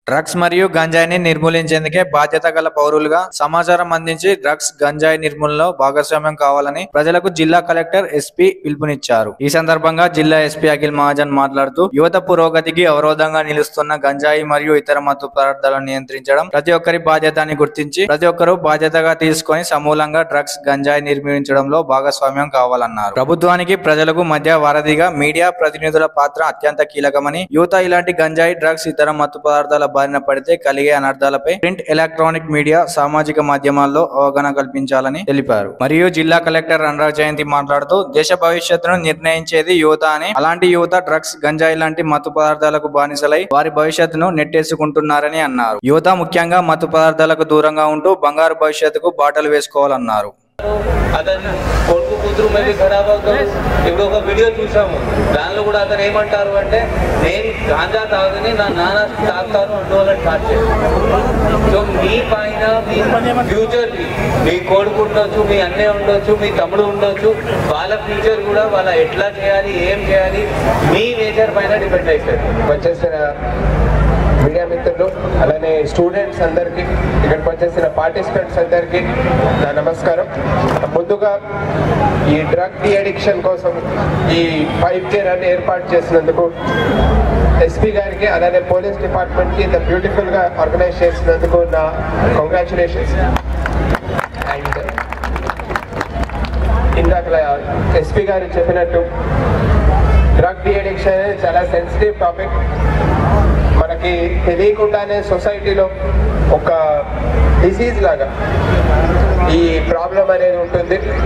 Drugs మరియు గంజాయిని నిర్మూలించేందుకే బాధ్యత గల పౌరులుగా సమాచారం అందించి డ్రగ్స్ గంజాయి నిర్మూలనలో భాగస్వామ్యం కావాలని ప్రజలకు జిల్లా కలెక్టర్ ఎస్పీ పిలుపునిచ్చారు. ఈ సందర్భంగా జిల్లా ఎస్పీ అఖిల్ మహాజన్ మాట్లాడుతూ యువత పురోగతికి అవరోధంగా నిలుస్తున్న గంజాయి మరియు ఇతర మత్తు పదార్థాలను నియంత్రించడం ప్రతి ఒక్కరి బాధ్యత అని గుర్తించి ప్రతి ఒక్కరూ బాధ్యతగా తీసుకొని సమూలంగా డ్రగ్స్ గంజాయి నిర్మూలించడంలో భాగస్వామ్యం కావాలన్నారు. ప్రభుత్వానికి ప్రజలకు మధ్య వారధిగా మీడియా ప్రతినిధుల పాత్ర అత్యంత కీలకమని, యువత ఇలాంటి గంజాయి డ్రగ్స్ ఇతర మత్తు పదార్థాల బారిన పడితే కలిగే అనర్థాలపై ప్రింట్, ఎలక్ట్రానిక్ మీడియా, సామాజిక మాధ్యమాల్లో అవగాహన కల్పించాలని తెలిపారు. మరియు జిల్లా కలెక్టర్ అనురాగ్ జయంతి మాట్లాడుతూ దేశ భవిష్యత్తును నిర్ణయించేది యువత అని, అలాంటి యువత డ్రగ్స్ గంజాయి లాంటి మత్తు పదార్థాలకు బానిసలై వారి భవిష్యత్తును నెట్టేసుకుంటున్నారని అన్నారు. యువత ముఖ్యంగా మత్తు పదార్థాలకు దూరంగా ఉంటూ బంగారు భవిష్యత్తుకు బాటలు వేసుకోవాలన్నారు. అతను కొడుకు కూతురు మళ్ళీ ఖరాబ్ అవుతాడు. ఇప్పుడు ఒక వీడియో చూసాము, దానిలో కూడా అతను ఏమంటారు అంటే నేను గాంజా తాగుని నా నాన్న తాగుతాను అందువల్ల స్టార్ట్ చేస్తాను. సో మీ పైన మీ ఫ్యూచర్, మీ కొడుకు ఉండొచ్చు, మీ అన్నయ్య ఉండొచ్చు, మీ తమ్ముడు ఉండొచ్చు, వాళ్ళ ఫ్యూచర్ కూడా వాళ్ళ ఎట్లా చేయాలి, ఏం చేయాలి మీ నేచర్ పైన డిపెండ్ అవుతుంది. వచ్చేసిన మీడియా మిత్రులు, అలానే స్టూడెంట్స్ అందరికీ, ఇక్కడికి వచ్చేసిన పార్టిసిపెంట్స్ అందరికీ నా నమస్కారం. ముందుగా ఈ డ్రగ్ డి అడిక్షన్ కోసం ఈ 5K రన్ ఏర్పాటు చేసినందుకు ఎస్పీ గారికి, అలానే పోలీస్ డిపార్ట్మెంట్కి ఇంత బ్యూటిఫుల్గా ఆర్గనైజ్ చేసినందుకు నా కంగ్రాచులేషన్స్. అండ్ ఇందాక ఎస్పీ గారు చెప్పినట్టు డ్రగ్ డి అడిక్షన్ అనేది చాలా సెన్సిటివ్ టాపిక్. మనకి తెలియకుండానే సొసైటీలో ఒక డిసీజ్ లాగా ఈ ప్రాబ్లం అనేది ఉంటుంది.